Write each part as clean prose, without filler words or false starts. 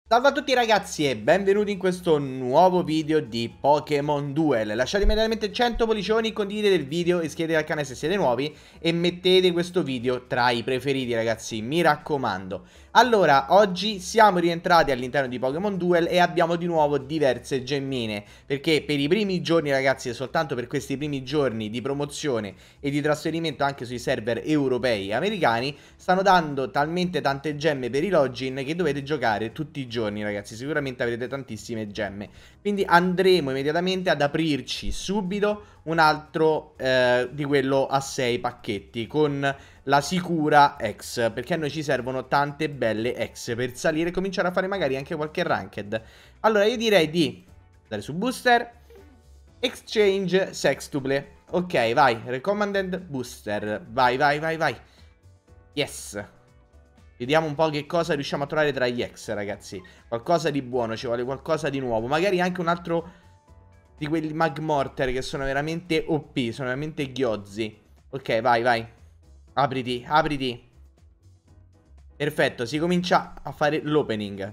Salve a tutti ragazzi e benvenuti in questo nuovo video di Pokémon Duel. Lasciate immediatamente 100 pollicioni, condividete il video, iscrivetevi al canale se siete nuovi e mettete questo video tra i preferiti ragazzi, mi raccomando. Allora, oggi siamo rientrati all'interno di Pokémon Duel e abbiamo di nuovo diverse gemmine, perché per i primi giorni ragazzi e soltanto per questi primi giorni di promozione e di trasferimento anche sui server europei e americani stanno dando talmente tante gemme per i login che dovete giocare tutti i giorni ragazzi, sicuramente avrete tantissime gemme. Quindi andremo immediatamente ad aprirci subito un altro di quello a 6 pacchetti con la sicura X, perché a noi ci servono tante belle X per salire e cominciare a fare magari anche qualche ranked. Allora io direi di andare su booster, exchange sextuple. Ok, vai, recommended booster, vai, vai, vai, vai. Yes. Vediamo un po' che cosa riusciamo a trovare tra gli X, ragazzi. Qualcosa di buono, ci vuole qualcosa di nuovo. Magari anche un altro di quelli Magmortar che sono veramente OP, sono veramente ghiozzi. Ok, vai, vai. Apriti, apriti. Perfetto, si comincia a fare l'opening.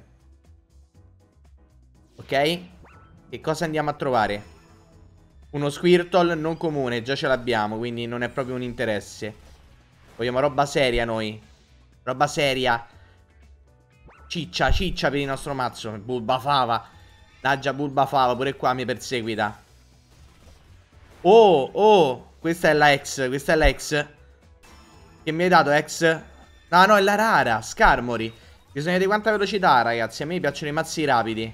Ok? Che cosa andiamo a trovare? Uno Squirtle non comune, già ce l'abbiamo, quindi non è proprio un interesse. Vogliamo roba seria noi. Roba seria. Ciccia, ciccia per il nostro mazzo. Bulbafava. Daggia Bulbafava, pure qua mi perseguita. Oh, oh. Questa è la X, questa è la X. Che mi hai dato X? No, no, è la rara, Skarmory. Bisogna di quanta velocità, ragazzi. A me piacciono i mazzi rapidi.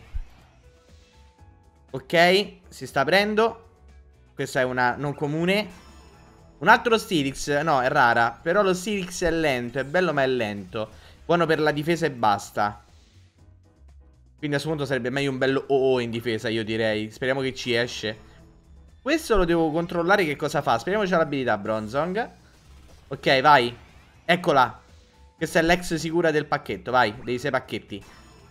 Ok, si sta aprendo. Questa è una non comune. Un altro Steelix, no, è rara. Però lo Steelix è lento, è bello ma è lento. Buono per la difesa e basta. Quindi a questo punto sarebbe meglio un bello OO in difesa, io direi. Speriamo che ci esce. Questo lo devo controllare che cosa fa. Speriamo c'ha l'abilità Bronzong. Ok, vai. Eccola. Questa è l'ex sicura del pacchetto, vai, dei 6 pacchetti.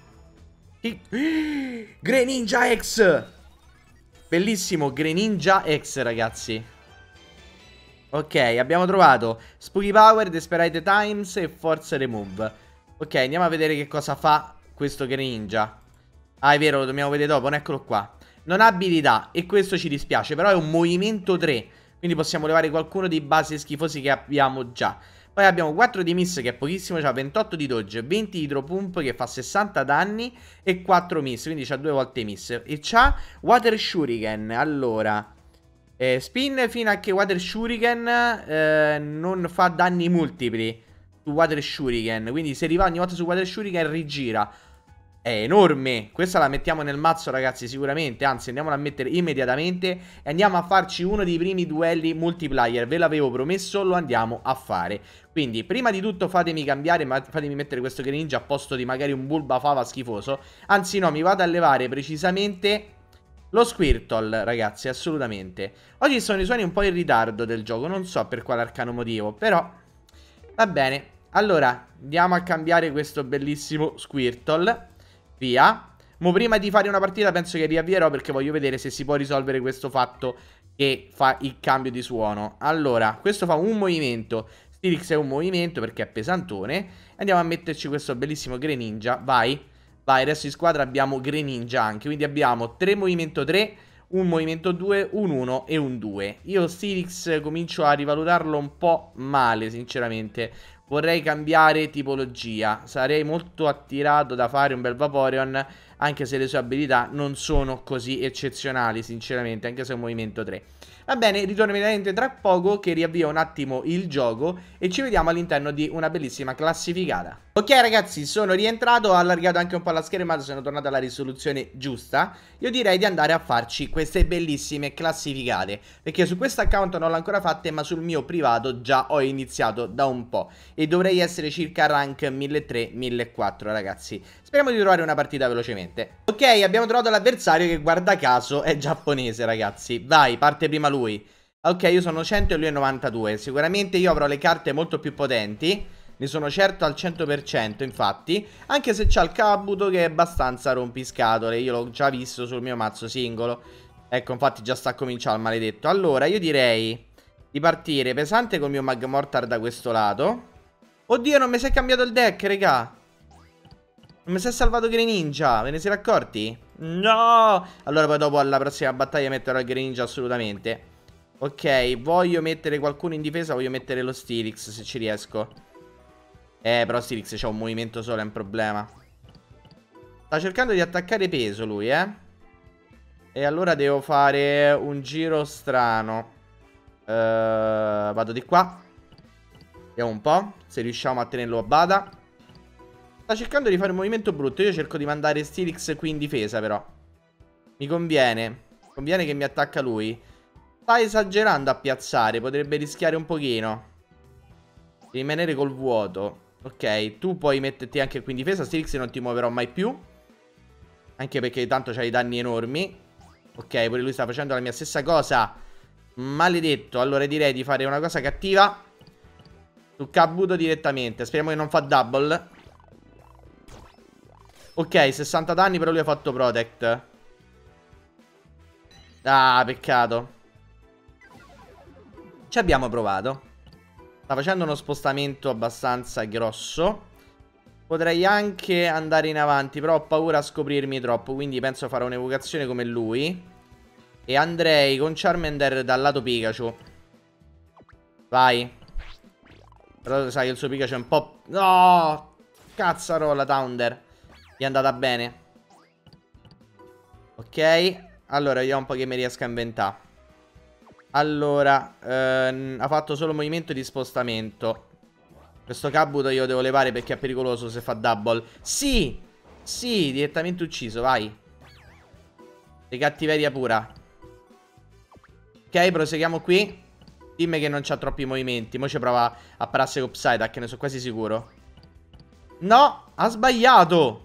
Greninja X. Bellissimo, Greninja X, ragazzi. Ok, abbiamo trovato Spooky Power, Desperate Times e Force Remove. Ok, andiamo a vedere che cosa fa questo Greninja. Ah, è vero, lo dobbiamo vedere dopo, eccolo qua. Non ha abilità e questo ci dispiace, però è un movimento 3. Quindi possiamo levare qualcuno dei base schifosi che abbiamo già. Poi abbiamo 4 di miss che è pochissimo, c'ha 28 di dodge, 20 di hydro pump che fa 60 danni e 4 miss, quindi c'ha 2 volte miss. E c'ha Water Shuriken, allora... spin fino a che Water Shuriken non fa danni multipli su Water Shuriken. Quindi se arriva ogni volta su Water Shuriken rigira. È enorme. Questa la mettiamo nel mazzo ragazzi sicuramente. Anzi andiamola a mettere immediatamente e andiamo a farci uno dei primi duelli multiplayer. Ve l'avevo promesso, lo andiamo a fare. Quindi prima di tutto fatemi cambiare, fatemi mettere questo Greninja a posto di magari un Bulbafava schifoso. Anzi no, mi vado a levare precisamente... lo Squirtle, ragazzi, assolutamente. Oggi sono i suoni un po' in ritardo del gioco, non so per quale arcano motivo, però va bene. Allora, andiamo a cambiare questo bellissimo Squirtle. Via. Mo prima di fare una partita penso che riavvierò perché voglio vedere se si può risolvere questo fatto che fa il cambio di suono. Allora, questo fa un movimento. Steelix è un movimento perché è pesantone. Andiamo a metterci questo bellissimo Greninja, vai. Vai, adesso in squadra abbiamo Greninja anche, quindi abbiamo 3 movimento 3, un movimento 2, un 1 e un 2. Io Steelix comincio a rivalutarlo un po' male, sinceramente. Vorrei cambiare tipologia, sarei molto attirato da fare un bel Vaporeon, anche se le sue abilità non sono così eccezionali, sinceramente, anche se è un movimento 3. Va bene, ritorno immediatamente tra poco che riavvio un attimo il gioco e ci vediamo all'interno di una bellissima classificata. Ok ragazzi, sono rientrato, ho allargato anche un po' la schermata, sono tornato alla risoluzione giusta. Io direi di andare a farci queste bellissime classificate, perché su questo account non l'ho ancora fatte, ma sul mio privato già ho iniziato da un po'. E dovrei essere circa rank 1300-1400 ragazzi. Speriamo di trovare una partita velocemente. Ok, abbiamo trovato l'avversario che guarda caso è giapponese ragazzi. Vai, parte prima lui. Ok, io sono 100 e lui è 92. Sicuramente io avrò le carte molto più potenti. Ne sono certo al 100% infatti. Anche se c'ha il Kabuto che è abbastanza rompiscatole. Io l'ho già visto sul mio mazzo singolo. Ecco, infatti già sta cominciando il maledetto. Allora, io direi di partire pesante col mio Magmortar da questo lato. Oddio, non mi si è cambiato il deck, regà. Non mi si è salvato Greninja, ve ne siete accorti? No! Allora poi dopo alla prossima battaglia metterò il Greninja assolutamente. Ok, voglio mettere qualcuno in difesa, voglio mettere lo Steelix se ci riesco. Però Steelix c'ha un movimento solo, è un problema. Sta cercando di attaccare peso lui, E allora devo fare un giro strano. Vado di qua. Vediamo un po' se riusciamo a tenerlo a bada. Sta cercando di fare un movimento brutto. Io cerco di mandare Steelix qui in difesa però. Mi conviene. Conviene che mi attacca lui. Sta esagerando a piazzare. Potrebbe rischiare un pochino. Rimanere col vuoto. Ok, tu puoi metterti anche qui in difesa. Steelix non ti muoverò mai più. Anche perché tanto c'hai danni enormi. Ok, pure lui sta facendo la mia stessa cosa. Maledetto. Allora direi di fare una cosa cattiva su Kabuto direttamente. Speriamo che non fa double. Ok, 60 danni, però lui ha fatto protect. Ah, peccato. Ci abbiamo provato. Sta facendo uno spostamento abbastanza grosso. Potrei anche andare in avanti, però ho paura a scoprirmi troppo, quindi penso farò un'evocazione come lui. E andrei con Charmander dal lato Pikachu. Vai. Però sai che il suo Pikachu è un po'... No! Cazzarola, Thunder. Gli è andata bene. Ok. Allora, vediamo un po' che mi riesco a inventare. Allora, ha fatto solo movimento di spostamento. Questo Kabuto io lo devo levare perché è pericoloso se fa double. Sì! Sì, direttamente ucciso, vai. Di cattiveria pura. Ok, proseguiamo qui. Dimmi che non c'ha troppi movimenti. Mo ci prova a pararsi con Psyduck, ne sono quasi sicuro. No, ha sbagliato.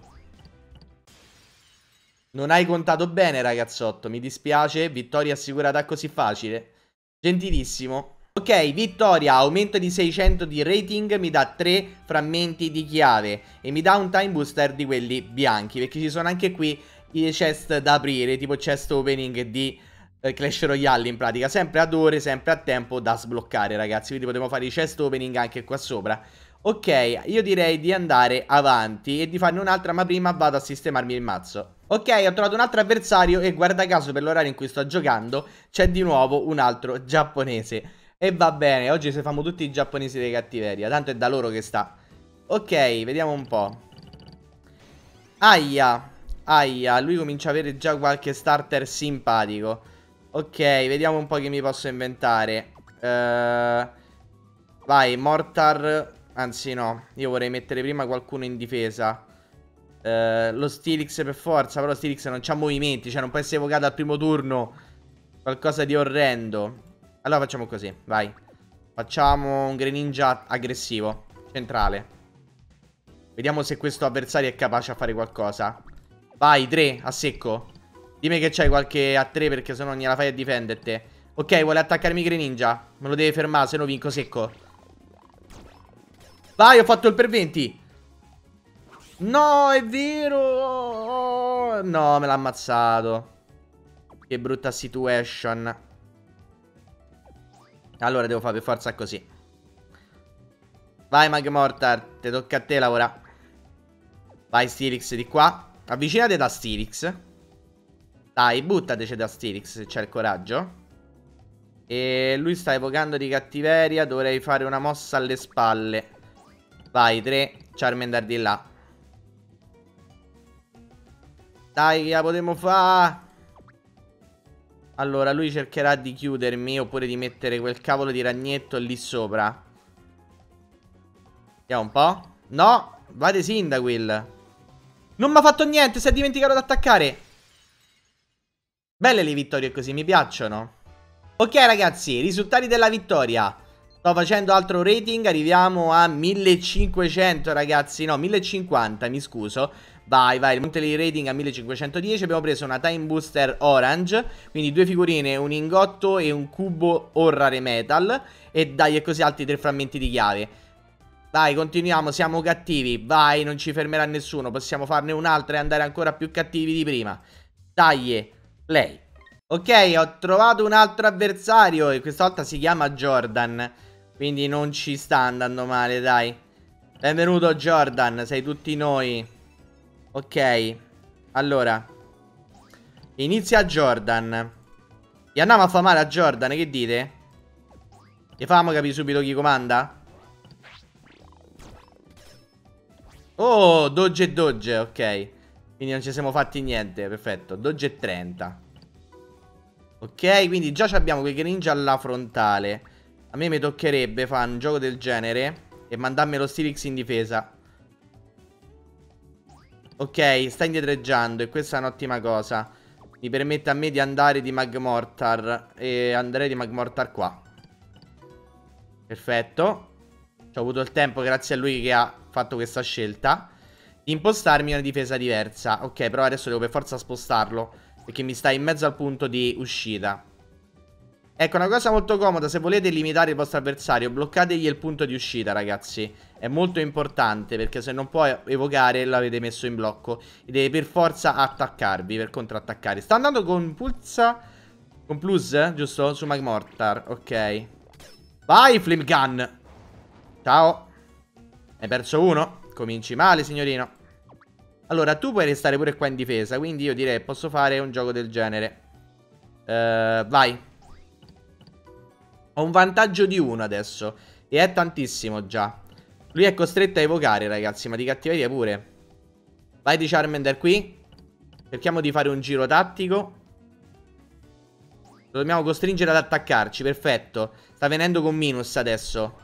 Non hai contato bene, ragazzotto. Mi dispiace, vittoria assicurata così facile. Gentilissimo. Ok, vittoria, aumento di 600 di rating, mi dà 3 frammenti di chiave e mi dà un time booster di quelli bianchi, perché ci sono anche qui i chest da aprire, tipo chest opening di Clash Royale in pratica, sempre ad ore, sempre a tempo da sbloccare, ragazzi, quindi potremo fare i chest opening anche qua sopra. Ok, io direi di andare avanti e di farne un'altra, ma prima vado a sistemarmi il mazzo. Ok, ho trovato un altro avversario e guarda caso per l'orario in cui sto giocando c'è di nuovo un altro giapponese. E va bene, oggi se famo tutti i giapponesi di cattiveria, tanto è da loro che sta. Ok, vediamo un po'. Aia, aia, lui comincia a avere già qualche starter simpatico. Ok, vediamo un po' che mi posso inventare. Vai, Mortar. Anzi no, io vorrei mettere prima qualcuno in difesa. Lo Steelix per forza, però Steelix non c'ha movimenti, cioè non può essere evocato al primo turno. Qualcosa di orrendo. Allora facciamo così, vai. Facciamo un Greninja aggressivo, centrale. Vediamo se questo avversario è capace a fare qualcosa. Vai, 3, a secco. Dimmi che c'hai qualche a 3 perché sennò non gliela fai a difenderti. Ok, vuole attaccarmi Greninja. Me lo deve fermare, se no vinco secco. Vai, ho fatto il per 20. No, è vero. No, me l'ha ammazzato. Che brutta situation. Allora devo fare per forza così. Vai Magmortar, te tocca a te lavorare. Vai Steelix di qua. Avvicinate da Steelix. Dai, buttateci da Steelix se c'è il coraggio. E lui sta evocando di cattiveria. Dovrei fare una mossa alle spalle. Vai, 3, Charmander di là. Dai, che la potremmo fare. Allora, lui cercherà di chiudermi oppure di mettere quel cavolo di ragnetto lì sopra. Vediamo un po'. No, vade Cyndaquil. Non mi ha fatto niente, si è dimenticato di attaccare. Belle le vittorie così, mi piacciono. Ok ragazzi, risultati della vittoria. Sto facendo altro rating, arriviamo a 1500 ragazzi. No, 1050, mi scuso. Vai, vai, il monte di rating a 1510. Abbiamo preso una Time Booster Orange, quindi 2 figurine, un ingotto e un cubo o rare metal. E dai, e così altri 3 frammenti di chiave. Vai, continuiamo, siamo cattivi. Vai, non ci fermerà nessuno. Possiamo farne un'altra e andare ancora più cattivi di prima. Dai, play. Ok, ho trovato un altro avversario e questa volta si chiama Jordan. Quindi non ci sta andando male, dai. Benvenuto Jordan, sei tutti noi. Ok. Allora, inizia Jordan. Gli andiamo a fare male a Jordan, che dite? Gli facciamo capire subito chi comanda? Oh, dodge e dodge, ok. Quindi non ci siamo fatti niente, perfetto. Dodge e 30. Ok, quindi già abbiamo quei Greninja alla frontale. A me mi toccherebbe fare un gioco del genere e mandarmi lo Steelix in difesa. Ok, sta indietreggiando e questa è un'ottima cosa. Mi permette a me di andare di Magmortar. E andrei di Magmortar qua. Perfetto. Ci ho avuto il tempo, grazie a lui che ha fatto questa scelta, di impostarmi una difesa diversa. Ok, però adesso devo per forza spostarlo, perché mi sta in mezzo al punto di uscita. Ecco, una cosa molto comoda: se volete limitare il vostro avversario, bloccategli il punto di uscita, ragazzi. È molto importante, perché se non può evocare, l'avete messo in blocco e deve per forza attaccarvi, per contrattaccare. Sta andando con Pulsa, con Plus, giusto? Su Magmortar, ok. Vai, Flame Gun. Ciao. Hai perso uno. Cominci male, signorino. Allora, tu puoi restare pure qua in difesa, quindi io direi posso fare un gioco del genere. Vai. Ho un vantaggio di 1 adesso. E è tantissimo già. Lui è costretto a evocare, ragazzi, ma di cattiveria pure. Vai di Charmander qui. Cerchiamo di fare un giro tattico. Lo dobbiamo costringere ad attaccarci, perfetto. Sta venendo con minus adesso.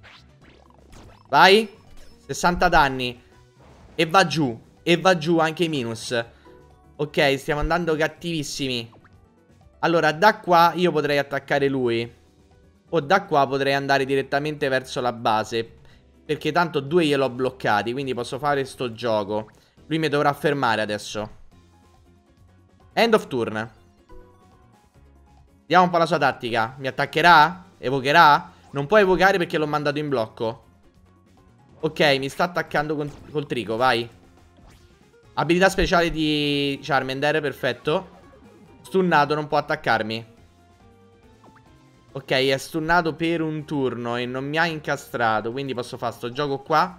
Vai. 60 danni. E va giù. E va giù anche i minus. Ok, stiamo andando cattivissimi. Allora, da qua io potrei attaccare lui. O da qua potrei andare direttamente verso la base, perché tanto 2 gliel'ho bloccati, quindi posso fare sto gioco. Lui mi dovrà fermare adesso. End of turn. Vediamo un po' la sua tattica. Mi attaccherà? Evocherà? Non può evocare perché l'ho mandato in blocco. Ok, mi sta attaccando col trico, vai. Abilità speciale di Charmander, perfetto. Stunnato, non può attaccarmi. Ok, è stunnato per un turno e non mi ha incastrato, quindi posso fare sto gioco qua.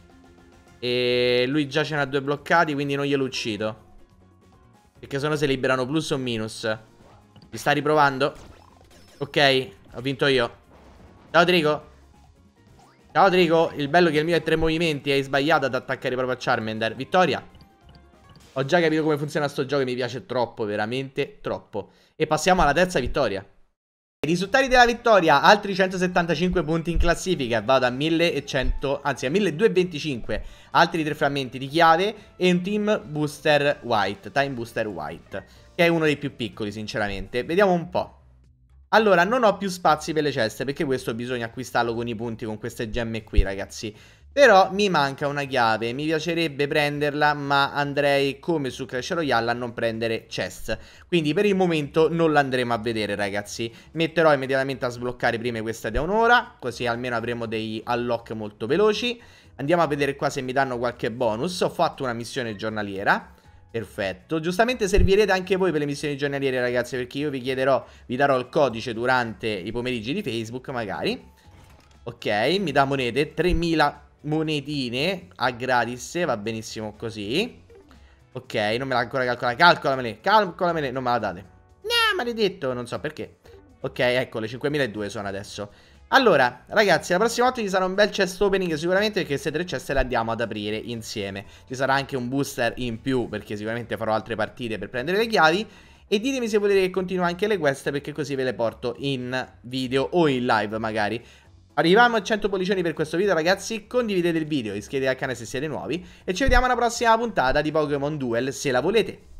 E lui già ce n'ha 2 bloccati, quindi non glielo uccido, perché sennò si liberano plus o minus. Mi sta riprovando. Ok, ho vinto io. Ciao Trico. Ciao Trico. Il bello è che il mio è 3 movimenti. Hai sbagliato ad attaccare proprio a Charmander. Vittoria. Ho già capito come funziona sto gioco e mi piace troppo, veramente troppo. E passiamo alla terza vittoria. I risultati della vittoria: altri 175 punti in classifica, vado a 1100, anzi a 1225, altri 3 frammenti di chiave e un Team Booster White, Time Booster White, che è uno dei più piccoli sinceramente. Vediamo un po'. Allora, non ho più spazi per le ceste, perché questo bisogna acquistarlo con i punti, con queste gemme qui, ragazzi. Però mi manca una chiave, mi piacerebbe prenderla, ma andrei come su Clash Royale a non prendere chest. Quindi per il momento non l'andremo a vedere, ragazzi. Metterò immediatamente a sbloccare prima questa da un'ora, così almeno avremo dei unlock molto veloci. Andiamo a vedere qua se mi danno qualche bonus. Ho fatto una missione giornaliera. Perfetto, giustamente servirete anche voi per le missioni giornaliere, ragazzi, perché io vi chiederò, vi darò il codice durante i pomeriggi di Facebook magari. Ok, mi dà monete, 3000 monetine a gratis, va benissimo così. Ok, non me l'ha ancora calcolata, calcolamele, non me la date. Maledetto, non so perché. Ok, ecco, le 5002 sono adesso. Allora, ragazzi, la prossima volta ci sarà un bel chest opening sicuramente, perché queste 3 chest le andiamo ad aprire insieme. Ci sarà anche un booster in più, perché sicuramente farò altre partite per prendere le chiavi. E ditemi se volete che continui anche le quest, perché così ve le porto in video o in live magari. Arriviamo a 100 pollicioni per questo video, ragazzi. Condividete il video, iscrivetevi al canale se siete nuovi e ci vediamo alla prossima puntata di Pokémon Duel, se la volete.